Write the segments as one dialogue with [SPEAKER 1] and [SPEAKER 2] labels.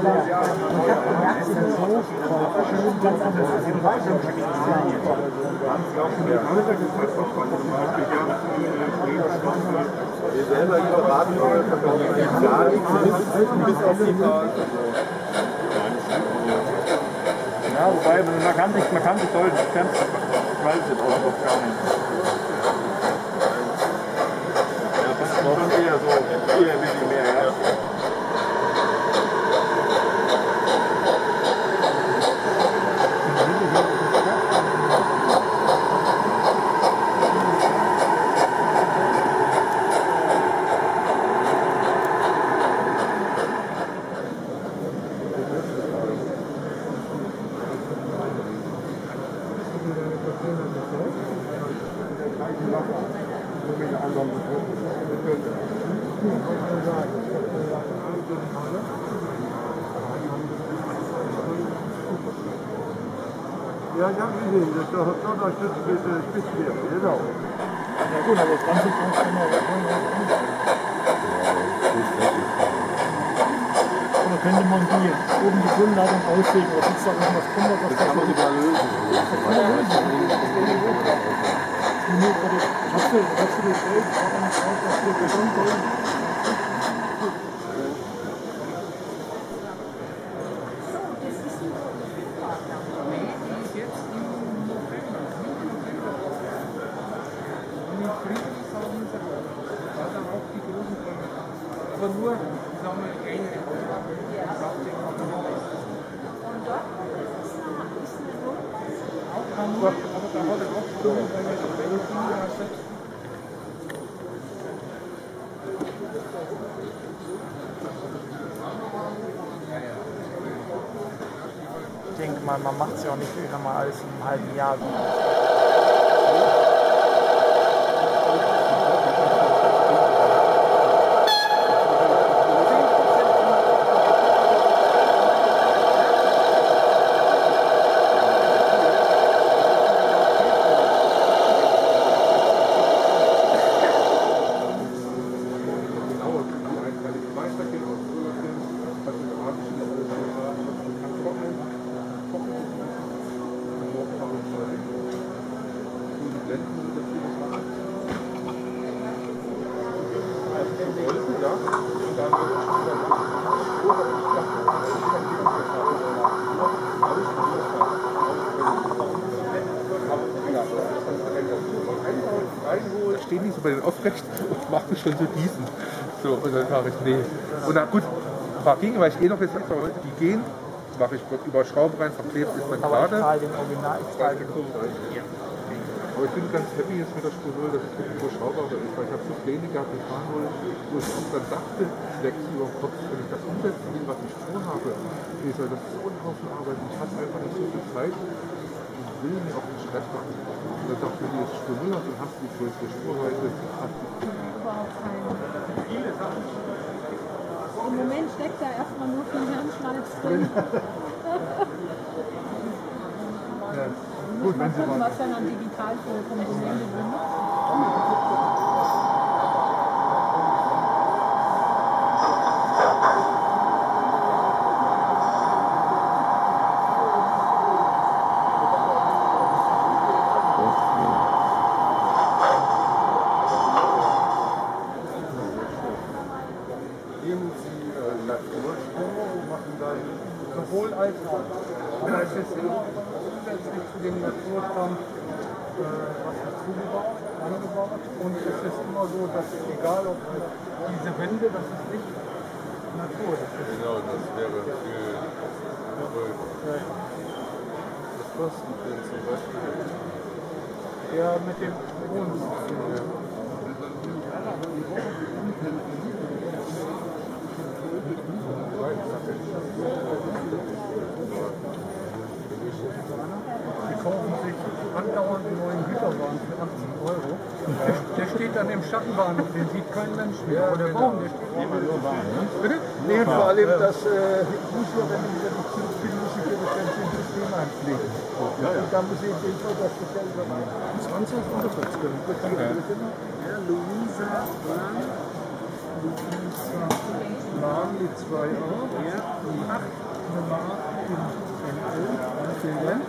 [SPEAKER 1] selber hier beraten wollen, verkaufen gar nichts, bis auf die Tag.
[SPEAKER 2] Ja, wobei, man kann sich täuschen, ich weiß jetzt auch gar nicht. Ja, das ist schon eher so, eher ein bisschen mehr, ja.
[SPEAKER 3] Ja, ich habe gesehen, das ist doch Spitzwehr, genau.
[SPEAKER 2] Ja gut, aber 20 oder könnte man die oben die Grundleitung auslegen oder gibt es da irgendwas drunter?
[SPEAKER 1] Das kann man sogar lösen.
[SPEAKER 2] Hast du das Geld, was wir gesund wollen?
[SPEAKER 4] Aber nur, sagen wir, eine aber da hat er auch Stimmen, weil er selbst.
[SPEAKER 2] Ich denke mal, man macht es ja auch nicht wieder mal alles in einem halben Jahr.
[SPEAKER 1] Steht nicht so bei den aufrecht und macht es schon so diesen. So, und dann sage ich, nee. Und dann gut, frag gegen, weil ich noch jetzt Leute, die gehen, mache ich über Schrauben rein, verklebt ist mein
[SPEAKER 2] Aber ich
[SPEAKER 1] gerade.
[SPEAKER 2] zahle den Original, ich zahle den
[SPEAKER 1] Aber ich bin ganz happy jetzt mit der Spur, dass es wirklich überschaubar ist, weil ich habe so Pläne gehabt, die fahren wollte, wo ich auch dann dachte, ich wächst über den Kopf, wenn ich das umsetzen will, was ich vorhabe. Ich soll das so ein Haufen arbeiten, ich habe einfach nicht so viel Zeit. Ich will mir auch nicht Stress machen. Und dann dachte ich, jetzt Spur 0 und hast die größte Spur heute.
[SPEAKER 5] Im Moment steckt da erstmal nur viel Hirnschmalz drin.
[SPEAKER 3] Ja.
[SPEAKER 5] Gut, wenn Sie gucken, was dann an Digitalkomponente drin ist.
[SPEAKER 4] Sowohl als auch. Aber es ist zusätzlich zu dem Naturstamm was angebaut. Und es ist immer so, dass egal ob diese Wände, das ist nicht Natur. Das ist
[SPEAKER 1] Genau, das wäre viel. Was kostet denn zum Beispiel?
[SPEAKER 4] ja mit dem Wohnen. Die kaufen sich andauernd einen neuen Güterwagen für 80 Euro. Der steht dann im Schattenbahnhof, den sieht kein Mensch mehr. Der Baum, der steht immer nur Bahn. Bitte?
[SPEAKER 3] Nee, und vor allem, dass muss ja, wenn ich das viel muss ich ja das ganze System einpflegen. Und da muss ich den Fall, dass das selber machen. 20 oder 15. Ja, Luisa Blanc. Lagen mit 2 A, Nummer 8 in NL, vielen Dank.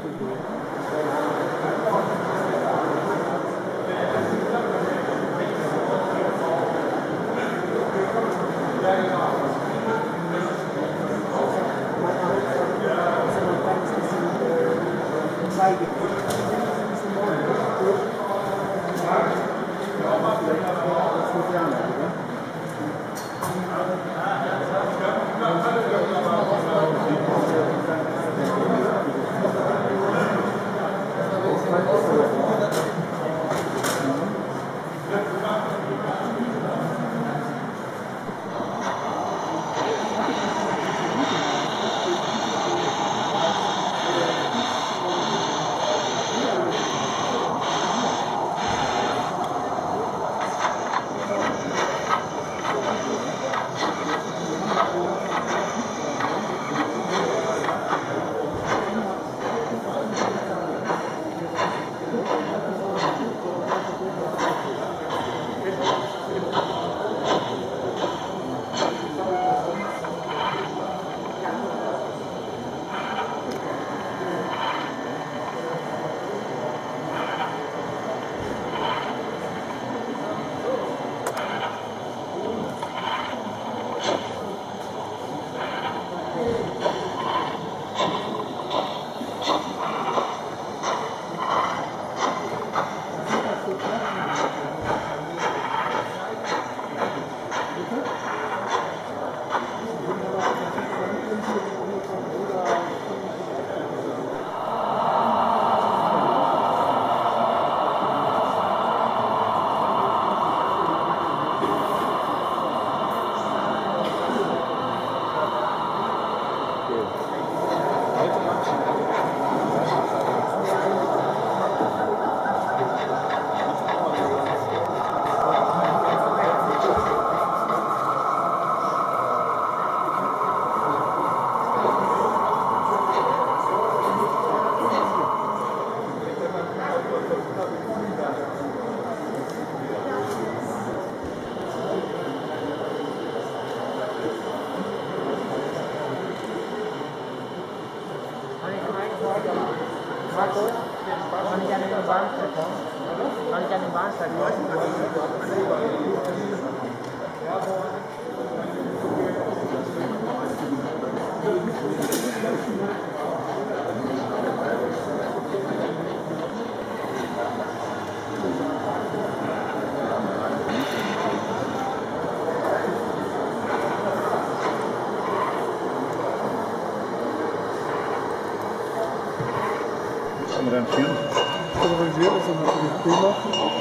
[SPEAKER 2] Fotografieren.
[SPEAKER 3] Fotografieren ist natürlich prima.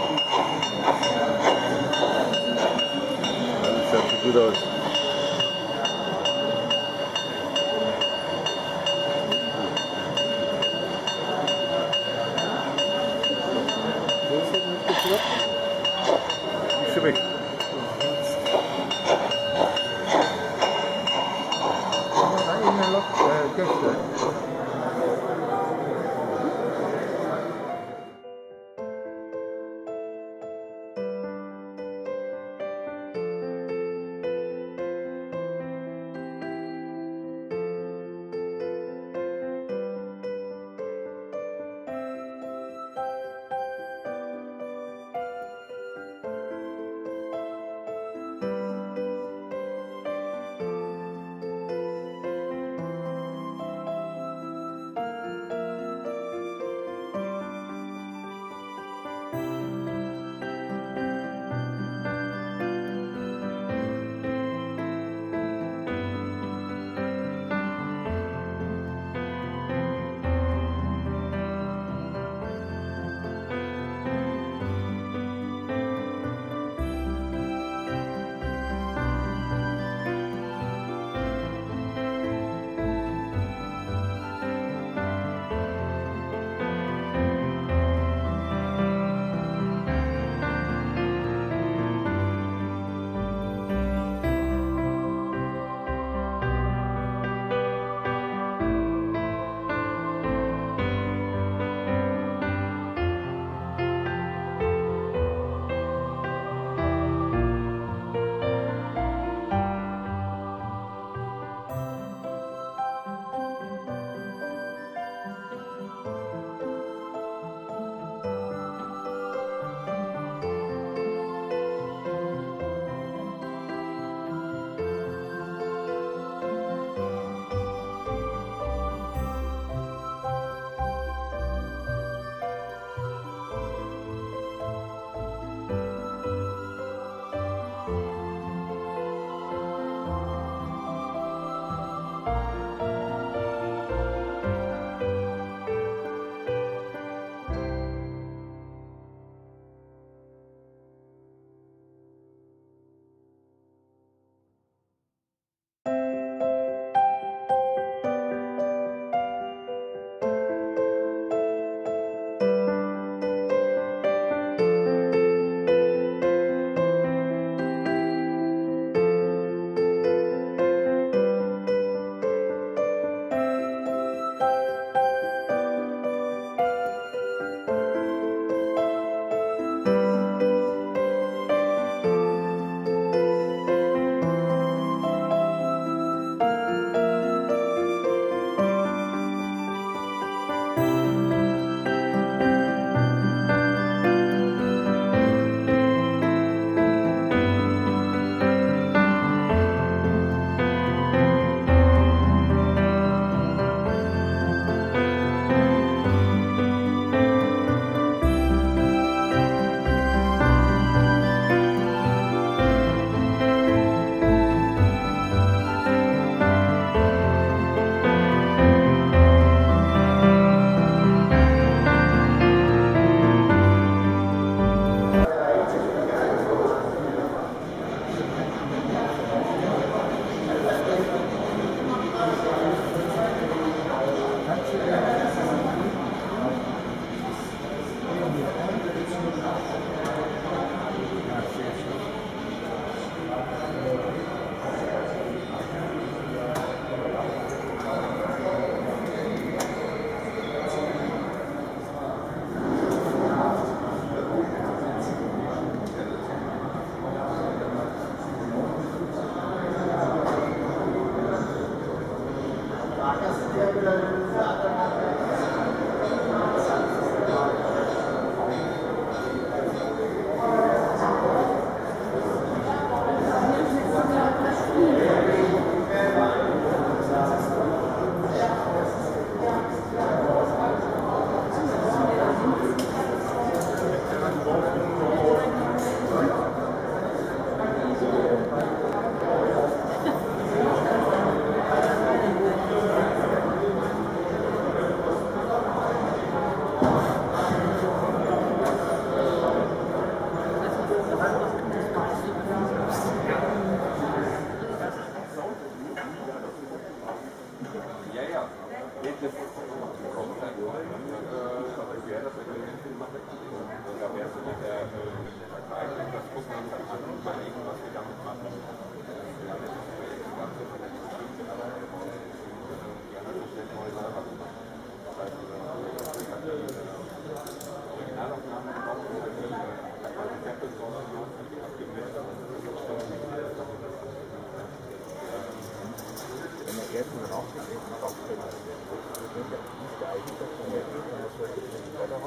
[SPEAKER 2] Das sieht gut aus.
[SPEAKER 3] Wo ist das nicht geklappt?
[SPEAKER 2] Ist schon weg.
[SPEAKER 1] Gäste.
[SPEAKER 3] Messungen aufgegeben, auch wenn man eigentlich das Vermögen, wenn man solche Dinge